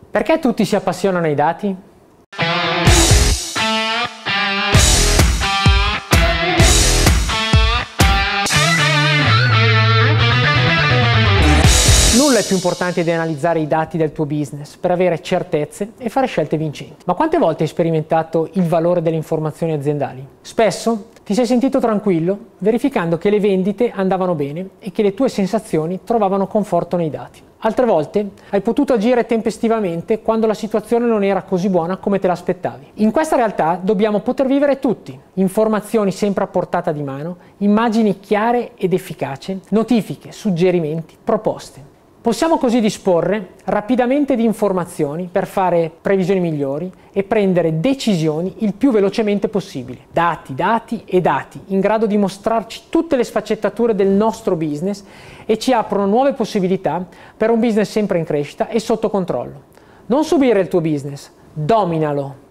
Perché tutti si appassionano ai dati? Nulla è più importante di analizzare i dati del tuo business per avere certezze e fare scelte vincenti. Ma quante volte hai sperimentato il valore delle informazioni aziendali? Spesso ti sei sentito tranquillo verificando che le vendite andavano bene e che le tue sensazioni trovavano conforto nei dati. Altre volte hai potuto agire tempestivamente quando la situazione non era così buona come te l'aspettavi. In questa realtà dobbiamo poter vivere tutti. Informazioni sempre a portata di mano, immagini chiare ed efficaci, notifiche, suggerimenti, proposte. Possiamo così disporre rapidamente di informazioni per fare previsioni migliori e prendere decisioni il più velocemente possibile. Dati, dati e dati, in grado di mostrarci tutte le sfaccettature del nostro business e ci aprono nuove possibilità per un business sempre in crescita e sotto controllo. Non subire il tuo business, dominalo!